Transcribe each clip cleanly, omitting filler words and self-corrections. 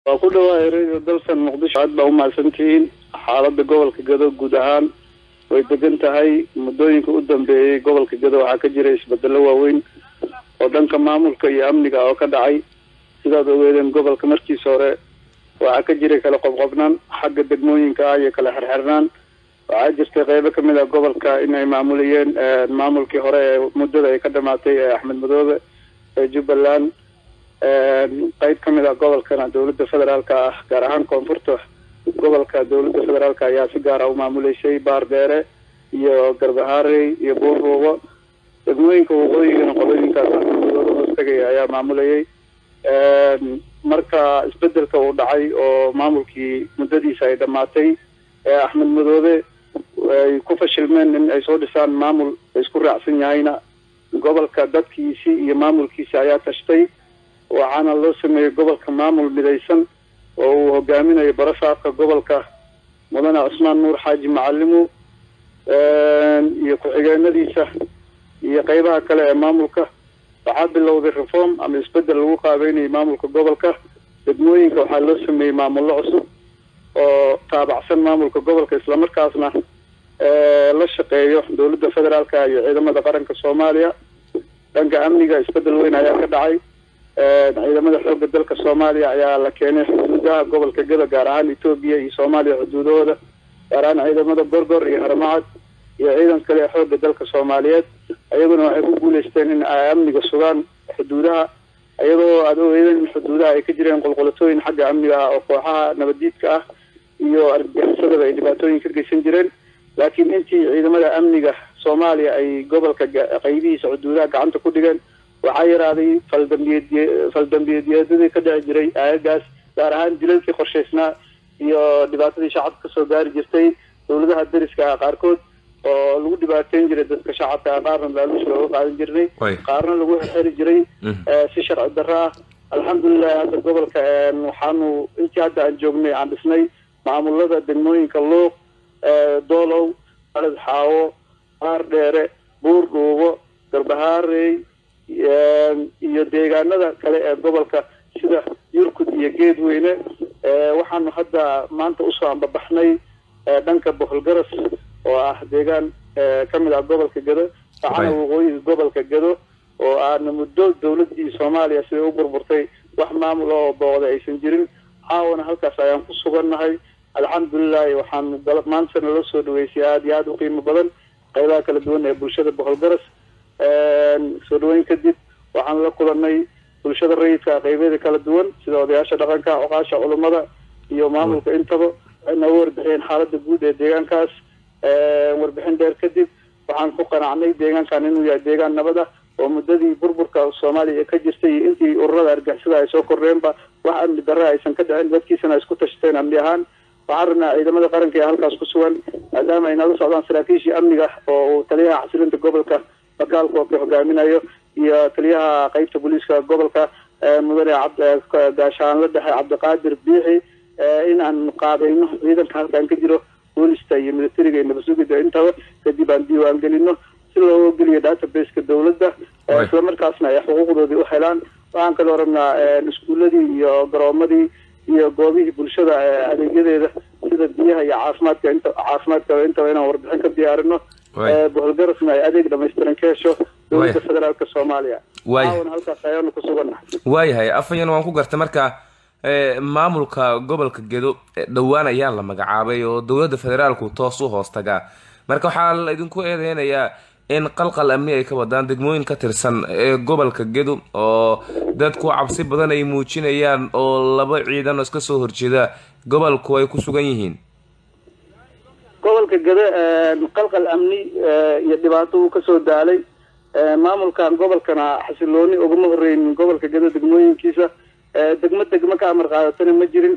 وكل واحد دلسن مقدش عاد بقوا مع سنتين حالة جوال كجدو جودهان ويتجنت هاي مدوين كقدام بجوال كجدو عكجريش بدلوا وين ودن كمامل كي أمنك أو كدعي سيدا دويدن جوال كمركي صورة وعكجري كلا قبنان حق الدموين كأي كلا حرحرنان وعاجز تغيبة كمل جوال كإنه معموليين معمول كهراء مدة يقدماتي أحمد مدوبة جبلان قيد كمل جوال كان دولة الفدرال كارهان كونفورتو جوال كدولة الفدرال كيا سجارة ومعمولي شيء بارديرة يا قربهاري يا بورو دموين كوغوي نقولين كاستجي يا معمولي مركا استبدل كودعي أو معمول كي مدة سعيدة ماتي أحمد مدوبة يكوفش المن إن يسود سان معمول يذكر رأسين يعينا جوال كدت كيسي يمعمول كيسي عيا تشتي وعنا الله سمي جوال كمعمول بدايسن وجامينا يبرسها كجوال مولانا عثمان نور حاج معلمه يقعد نديسه يقيبها كلا معمولك بعد لو بالرفوم عم يستبدل الوقع بين معمولك جوال بدموين كحلو سمي معمول عصب وتابع سن معمولك جوال كإسلام كاسنا لا شقيه دولة الفدرال كاي عندما دقرن كصوماليا دنك أمنية استبدل وين هيا كدعي عندما حب الدولة الصومالية يا لكن حدودها قبل كجدا جاران إثيوبيا صوماليا حدودها جاران عندما برجر يهرمات يعيدن كلا حب الدولة الصوماليات أيضا يقول استنين أمنية السودان حدودها أيضا عيدن حدودها يكجرين قلقلتوين حق أمنية أقوها نبديتك iyo argagixisada ay dhibaatooyin ka geysan jireen laakiin intii ciidamada amniga Soomaaliya ay gobolka qaybihiisa xuduudaha gacanta ku dhigeen waxa yaraaday faldambiyeedyadii ka dhici jiray aagaas gaar ahaan dilalkii qorsheysnaa iyo dhibaatadii shacabka soo gaari jirtay dawladaha dariska qaarkood oo lagu dhibaateyn jiray dadka shacabka qaarna laaluush looga qaadan jiray qaarna lagu xiri jiray si sharci darro ah alxamdulillah hadda gobolka waxaanu intii hadda aan joognay aan dhisnay معمولة دموين كلوق دولو أرض حاو بارديرة بورغو قربهاري يديغان هذا كلا قبل كسيدا يركض يجيد وينه وحنا حتى ما أنت أصلا عم ببحني دنك بخلجرس وأحديغان كمل على قبل كجدا فعنا وغوي قبل كجدا وأنا مدول دولة الصومالية سوي أوبر برتي وحمامله بعض إيشنجرين عاونا هالكاس أيام قصورنا هاي الحمد لله وحن قلب ما نسنا للسود ويسياد ياد وقيمة بدن قيلا كلا دون برشة بخلجرس سودوين كديد وحن لقولنا برشة الرئيس قيبة كلا دون سيدا ودياشة دقن كا عقاشة علماء يوم عمل كإنتبه إنه وربحين حالة الجودة ديجان كاس وربحين دير كديد وحن فقنا عني ديجان كان إنه ديجان نبضة ومددي بربر كالصومالي كجستي أنتي أورد أرجع سلا يسوق الرمبا وحن بدرها يسنكد عند بكي سنة اسكت تشتين أمليهان وعرنا إذا ما ذكرن كي هالكاس كسوان دام إن الله سبحانه سراكيشي أمنية وتليها حسين تقبل كقال كوكي حجامنا يا تليها قيبة بوليس كقبل كمدير عبد داشان لده عبد القادر بيحي إن عن قاضينه إذا كان كجرو بوليس تيجي من الطريق إنه بسوق ده أنت كدي باندي وانجلينه سلوا قليل داتا بيس كدولة ده إسلام كاسنا يحققوا ذي وحلان وعن كده رمنا نسكول دي يا جرامدي يا قاضي برشة على كده sida biyaha iyo caafimaadka inta weena warbixin ka diyaarino boqolgarasna ay adeeg dhameystiran ka hesho dowladda federaalka Soomaaliya waan halkaas ayaan ku suganahay waayahay afayeen waan ku gartay marka maamulka gobolka Gedo dhawaan ayaa la magacaabay oo dowladda federaalku toos u hoostaga marka waxa la idinku eedeynayaa in qalqal amni ay ka wadaan degmooyin ka tirsan gobolka Gedo oo dadku cabsi badan ay muujinayaan oo laba ciidan iska soo horjeeda gobolku ay ku sugan yihiin gobolka Gedo qalqal amni iyo dhibaato ka soo daalay maamulkan gobolkana xasilooni ugu horeeyay gobolka Gedo degmooyinkiisa degmo ka amar qaadatana ma jirin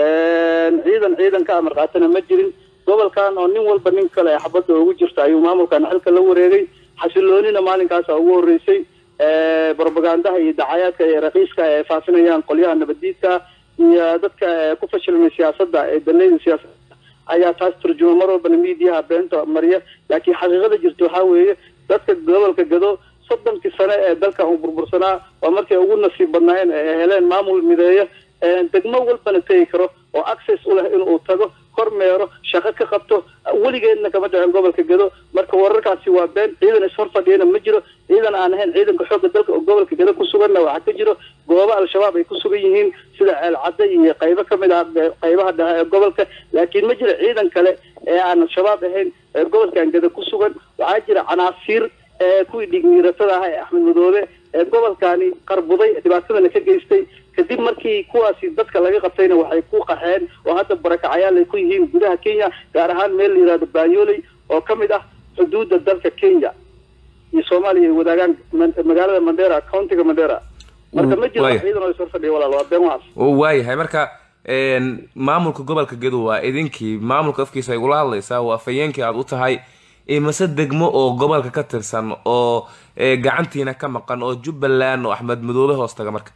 ciidan ka amar qaadatana ma jirin gobolkan oo nin walba nin kale xabad ugu jirta ayuu maamulkan xilka la wareegay xasiloonina maalinkaas ugu horeysay propaganda iyo dacaayadka ee raqiiska ee faafinayaan qolyaha nabadiidka iyo dadka ku fashilmay siyaasadda ee daleyda siyaasadda ayaa taas turjumo mar walba media beenta mariya laakiin xaqiiqada jirto waxa weeye dadka gobolka Gedo 30 sano ee dalka uu burbursanaa waa markii ugu nasiib badnaayeen ee heleen maamul mideeyo degmo walbana tegi karo oo access u leh inuu tago kormeero shaqo ka qabto weligeedna kama dhicin gobolka Gedo marka wararkaasi waa been ciidan is horfadhiyana ma jiro ciidan aan ahayn ciidanka xoogga dalka oo gobolka Gedo ku suganna waxa ka jiro goobo al-shabaab ay ku sugan yihiin sida Ceel Cadde iyo qaybo kamid ah qaybaha dhexe ee gobolka laakiin ma jiro ciidan kale ee aan al-shabaab ahayn gobolka Gedo ku sugan waxa jira canaasiir kuwii dhigmiiratada ah ee Axmed Madoobe ee gobolkani qarbuday dhibaatadana ka geystay kadib markii kuwaasi dadka laga qabtayna waxay ku qaxeen oo hadda barakacayaal ay ku yihiin gudaha Kenya gaar ahaan meel la yiraahdo Banyoley oo kamid ah xuduudda dalka Kenya iyo Soomaaliya wadaagaan magaalada Mandera county-ga Mandera marka ma jiro ciidan oo soo fadhiyo walaal waa been waas oo waayahay marka maamulka gobolka Gedo waa idinkii maamulka afkiisa ay ula hadlaysaa waa fayeenkii aad u tahay mase degmo oo gobolka ka tirsan oo gacantiina ka maqan oo Jubbaland oo Axmed Madoobe hoos taga marka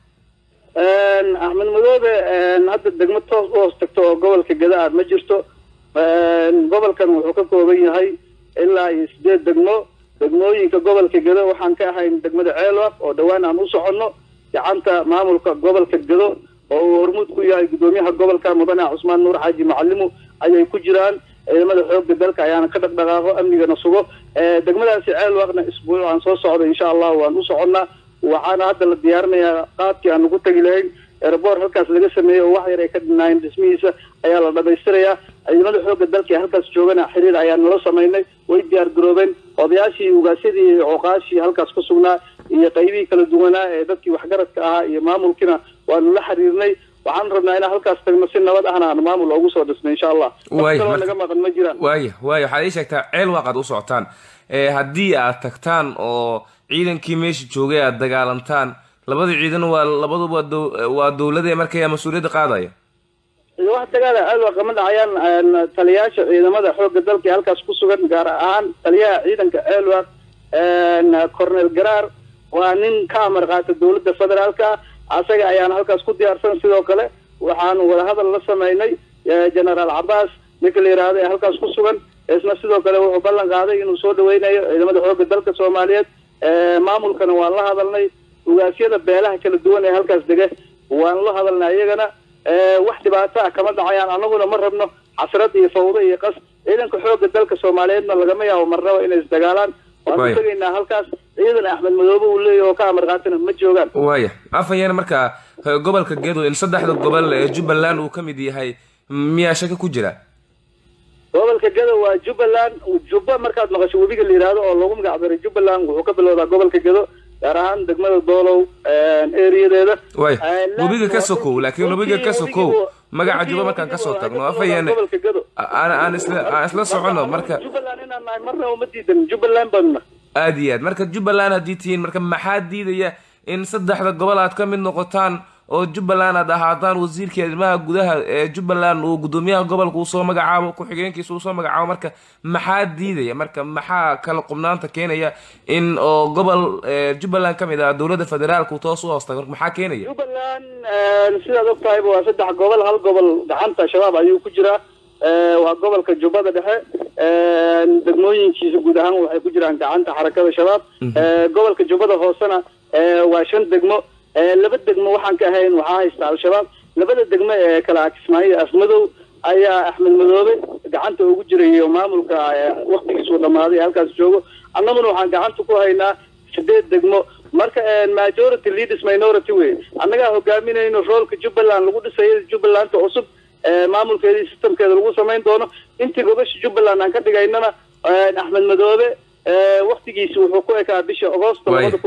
Axmed Madoobe hadda degmo toos u hoos tagto oo gobolka Gedo ma jirto gobolkan wuxuu ka kooban yahay ilaa 8 degmo degmooyinka gobolka Gedo waxaan ka ahayn degmada Ceelwaq oo dhawaan aan u soconno gacanta maamulka gobolka Gedo oo hormuud ku yahay gudoomiyaha gobolka Mudane Cusmaan Nuur Xaaji Macalimo ayay ku jiraan ciidamada xoogga dalka ayaana ka dhaqdhaqaaqo amnigana sugo degmadaasi Ceelwaqna isbuucan soo socdo insha Allah waan u soconnaa waxaana hadda la diyaarinayaa qaabkii aan ugu tagi lahayn airport halkaas laga sameeyo wax yar ay ka dhinaayeen dhismihiisa ayaa la dhameystirayaa ciidamada xoogga dalka halkaas joogana xiriir ayaan nala sameynay way diyaar garoobeen odayaashii ugaasyadii iyo cuqaashii halkaas ku sugnaa iyo qaybihii kala duwanaa ee dadkii waxgaradka ahaa iyo maamulkiina waanu la xiriirnay waxaan rabnaa in halkaas tagno si nabad ahna aan maamul ugu soo dhisno insha Allah naga maqan ma jiraan waxaad ii sheegtaa Ceelwaq aad u socotaan haddii aad tagtaan oo ciidankii meesha joogay aad dagaalantaan labada ciidan waa labaduba waa dawladda markay mas'uuliyadda qaadaya wax dagaal Ceelwaq ma dhacayaan taliyaasha ciidamada xoogga dalka halkaas ku sugan gaar ahaan taliyaha ciidanka Ceelwaq Cornel Garar waa nin ka amar qaata dawladda federaalka asaga ayaan halkaas ku diyaarsan sidoo kale waxaan wada hadal la sameynay General Abbas ninka la yiraahdo ee halkaas ku sugan isna sidoo kale wuxuu ballan qaaday inuu soo dhaweynayo ciidamada xoogga dalka Soomaaliyeed maamulkana waan la hadalnay ugaasyada beelaha kala duwan ee halkaas dega waan la hadalnay iyagana wax dhibaato ah kama dhacayaan anaguna ma rabno xasrad iyo fawdo iyo qas ciidanka xoogga dalka Soomaaliyeedna lagama yaabo marnaba inay isdagaalaan waan tagaynaa halkaas ciidan Axmed Madoobe uu leeyahay oo ka amar qaatana ma joogaan afayeen marka gobolka Gedo in saddexda gobol ee Jubbaland uu kamid yahay miyaa shaka ku jira gobolka Gedo waa Jubbaland Jubba markaad maqasho webiga la yiraahdo oo lagu magac daray Jubbaland wuxuu ka bilowdaa gobolka Gedo gaar ahaan degmada Doolow area-deeda webiga ka sokow laakiin webiga ka sokow magaca Jubba markaan ka soo tagno afayeen aan isla socono marka Jubbaland inaan marna uma diidan Jubbaland badna aad iyo aad marka Jubbaland haddii tihiin marka maxaa diidaya in saddexda gobol aad ka mid noqotaan oo Jubbaland aad ahaataan wasiirka arrimaha gudaha ee Jubbaland uu gudoomiyaha gobolka uu soo magacaabo ku xigeenkiisa uu soo magacaabo marka maxaa diidaya marka maxaa kala qubnaanta keenaya in oo gobol Jubbaland kamid ah dawladda federaalka toos u hoosta marka maxaa keenaya Jubbaland sidaad ogtahay waa saddex gobol hal gobol gacanta shabaab ayuu ku jiraa waa gobolka Jubbada Dhexe degmooyinkiisa guud ahaan waxay ku jiraan gacanta xarakada shabaab gobolka Jubbada Hoosena waa 5 degmo laba degmo waxaan ka ahayn waxa haysta al-shabaab labada degmo ee kala Kismaayo Afmadow ayaa Axmed Madoobe gacanta ugu jiray maamulka waqtigiisu dhamaaday halkaas joogo annaguna waxaan gacanta ku haynaa 8 degmo marka majority leaders minority way annaga hogaaminayno roolka Jubbaland lagu dhisay Jubbaland cusub maamulkeedii systemkeeda lagu sameyn doono intii gobasha Jubbaland aan ka dhigaynana Axmed Madoobe waqtigiisa wuxuu ku ekaa bisha August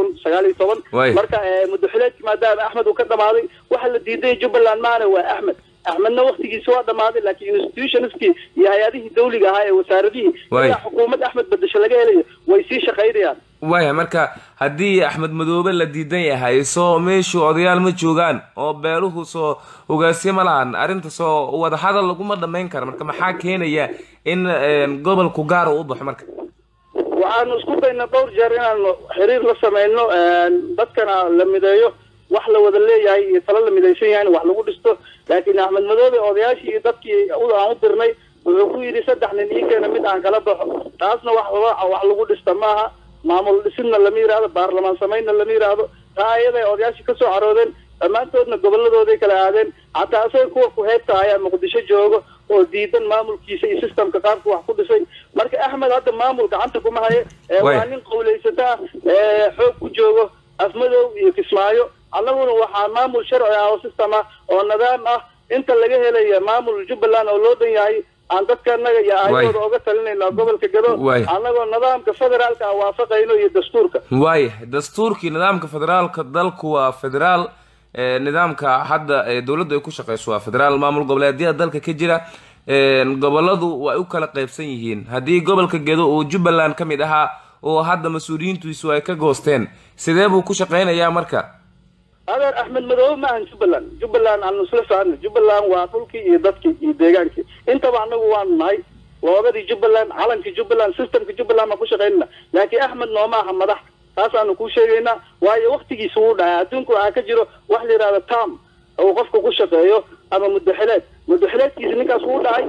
2019 marka muddaxileedkii maadaama Axmed uu ka dhamaaday waxa la diiday Jubbaland maana waa Axmedna waqtigiisa waa dhamaaday laakiin institutionskii iyo hay'adihii dawliga ahaa ee wasaaradihii iyo xukuumadda Axmed bedesho laga helayo way sii shaqaynayaan marka haddii Axmed Madoobe la diidan yahay soo meeshu odayaal ma joogaan oo beeluhu soo ugaasyo ma lahan arrinta soo wada hadal lagu ma dhameyn karo marka maxaa keenaya in gobolku gaar u baxo marka waxaan isku daynaa dhowr jeer inaan xiriir la sameeyno dadkana la mideeyo wax la wada leeyahay iyo talo la midaysan yahay wax lagu dhisto laakiin Axmed Madoobe odayaashii iyo dadkii aan u dirnay wuxuu ku yiri saddex nin iyaga mid aan kala baxo taasna wax lagu dhista maaha maamul dhisidna lama yiraahdo baarlamaan sameeyna lama yiraahdo taayada odayaashii ka soo caroodeen dhammaantoodna goboladooday kala aadeen xataa asaga kuwa ku heebta ayaa muqdisho joogo oo diidan maamulkiisa iyo systemka qaabka wax ku dhisay marka axmed hadda maamul gacanta kuma haye waa nin qowlaysataa xoog ku joogo afmadow iyo kismaayo annaguna waxaa maamul sharci ah oo system ah oo nidaam ah inta laga helaya maamul jubbaland oo loo dhan yahay aan dadkanaga iyo ayadooda oga talinayna gobolka Gado annagoo nidaamka federaalka waafaqayno iyo dastuurka dastuurkii nidaamka federaalka dalku waa federaal nidaamka hadda dawladdu ay ku shaqeyso waa federaal maamul goboleedyada dalka ka jira goboladu way u kala qaybsan yihiin haddii gobolka Gado oo Jubbaland ka mid ahaa oo hadda mas'uuliyiintiisu ay ka goosteen sidee buu ku shaqeynayaa marka هذا أحمد مدعو ما عن جبلان عن نصرف عنه جبلان وافلكي يدتكي يديجانكي أنت بعنا وان ماي وغادي جبلان علن في جبلان سيستم في جبلان ما كوش غيرنا لكن أحمد نوما حمده هذا أنا كوش غيرنا وهي وقت يسود عادنكو أكجرو واحد هذا تام أو قفكو كوش غيره أما مدحلات يزنك أسود عاي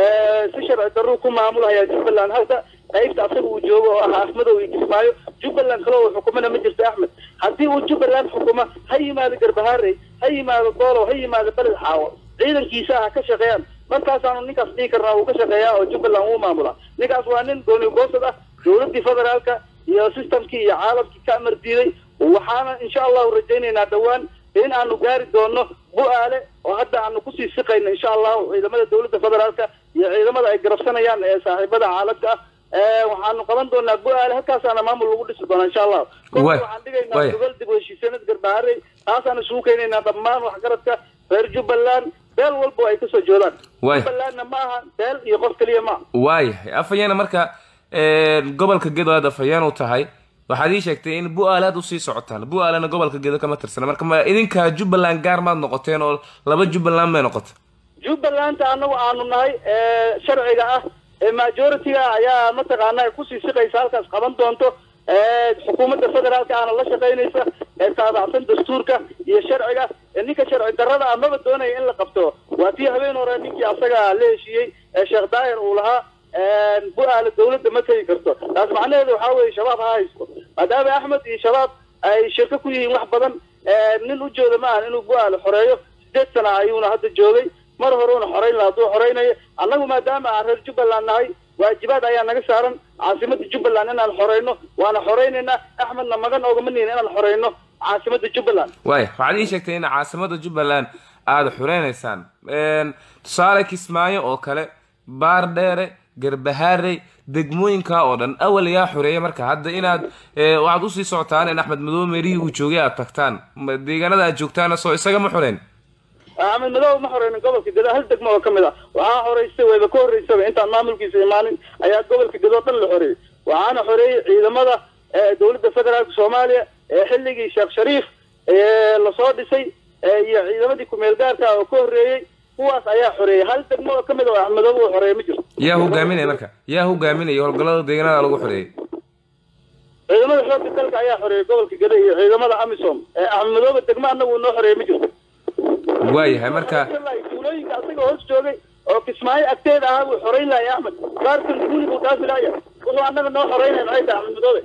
سشر دروكم معمولها يا جبلان هذا أيف تعصب وجوه أحمد ويكسمايو جبلان خلوا حكومنا مجلس أحمد هدي وجبلان حكومة هي ما ذكر بهاري هي ما ذكره هي ما ذكر الحاول عيدا كيساها كشغيان مركز أنا نيكاس نيكرنا وكشغيان وجبلان هو معمولا نيكاس وانين دوني بوصدة دولتي فدرالك يا سيستم كي يا عالم كي كامر ديري وحانا إن شاء الله ورجينا دوان إن أنو قاري دونه بؤالة وحتى أنو كسي سقين إن شاء الله إذا مدى دولة فدرالك إذا مدى إقرفسنا يعني صاحبة عالمك waxaanu qaban doonaa bu'aal halkaasana maamul lagu dhisi doonaa insha Allah waxaan dhigaynaa gobol dib u heshiisiinad garbaare taasana isugu keenaynaa dhammaan waxgaradka reer Jubbaland beel walba ay ka soo joodaan Jubbalandna ma aha beel iyo qof kaliya ma afayana marka gobolka Gado aad afayaan u tahay waxaad ii sheegtay in bu'aalaad u sii socotaan bu'aalana gobolka Gado kama tirsana marka ma idinka Jubbaland gaar maad noqoteen oo laba Jubbaland ma noqoto Jubbaland anagu aanu nahay sharciga ah majority ayaa mataqaanaa ku sii shaqeysa halkaas qaban doonto xukuumadda federaalka aan la shaqeynaysa taabacsan dastuurka iyo sharciga ninka sharci darrada amaba doonaya in la qabto waa tii habeen hore ninkii asaga la heshiiyey Sheekh Daahir uu lahaa bu'aal dawladda ma tagi karto taas macnaheedu waxa weeye shabaab ha haysto maadaama Axmed iyo shabaab ay shirka ku yihiin wax badan nin u jooda ma aha inuu bu'aal xoreeyo 8 sano ayuuna hadda joogay mar horuuna xoreyn la haduu xoreynayo annagu maadaama aan reer Jubbaland nahay waajibaad ayaa naga saaran caasimada Jubbaland inaan xoreyno waana xoreynayna Axmedna magan oogama nihin inaan xoreyno caasimada Jubbaland waxaad ii sheegtay in caasimada Jubbaland aad xoreynaysaan tusaale Kismaayo oo kale Baardheere Garbahaare degmooyinka oo dhan awal yaa xoreeyay marka hadda inaad waxaad u sii socotaan in Axmed Madow Meeri uu joogay aad tagtaan deegaanada aad joogtaan soo isaga ma xoreyn أحمد مدعو محورين قبل كده هل دك ما هو كمدا وحوري سوى بكوري سوى أنت المعمول كيس إيمانين أيات قبل كده طلع حوري وأنا حوري إذا ماذا دولة الفدرال الصومالية حلقي شيخ شريف لصاد شيء إذا ما دي كميل دارتا وكوري هو أيات حوري هل دك ما هو كمدا أحمد مدعو حوري مجر يا هو جامين مركا يا هو جامين يهول قلنا دينا على حوري إذا ما شلون تلك أيات حوري قبل كده إذا ماذا أمسهم أحمد مدعو الدجمة أنه إنه حوري مجر waayahay marka tuulooyinka asaga hoos joogay oo Kismaayo agteeda ah uu xoreyn lahaa Axmed qaarkan guuligu dhaafilaya wuxuu annaga noo xoreynay maxay Axmed Madow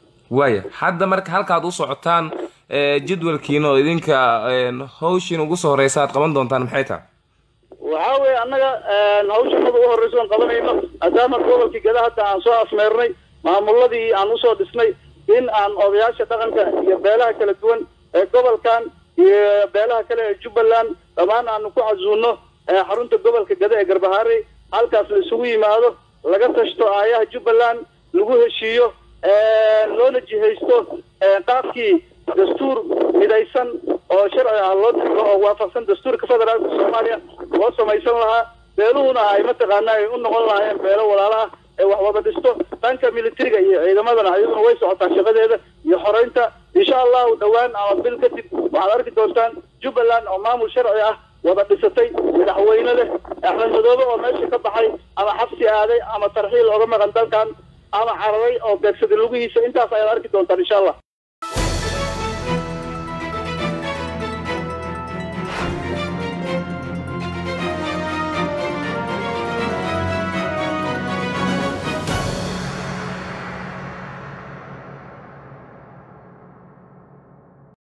hadda marka halkaad u socotaan jadwalkiina oo idinka hawshin ugu soo horeysa aad qaban doontaan maxay tahay waxa weey annaga hawshan ugu horeysa aan qabanayno asaama gobolka Gado hadda aan soo afmeernay maamuladii aan u soo dhisnay in aan odayaasha dhaqanka iyo beelaha kala duwan ee gobolkan beelaha kale ee Jubbaland dhamaan aanu ku casuuno xarunta gobolka Gado ee Garbahaare halkaas la isugu yimaado laga tashto aayaha Jubbaland lagu heshiiyo loona jihaysto qaabkii dastuur midaysan oo sharci ah loo dhigo oo waafaqsan dastuurka federaalka Soomaaliya loo samaysan lahaa beeluhuna ay mataqaanaa ay u noqon lahaayeen beelo walaalaha ee wax wada dhisto tanka militariga iyo ciidamadana ayaduna way socotaa shaqadeeda iyo xoreynta insha Allah dhawaan ama bil kadib waxaad arki doontaan Jubbaland oo maamul sharci ah wada dhisatay madaxweyne leh Axmed Madow oo meesha ka baxay ama xabsi aaday ama tarxiil uga maqan dalkan ama cararay oo beegsaday lugihiisa intaas ayaad arki doontaan insha Allah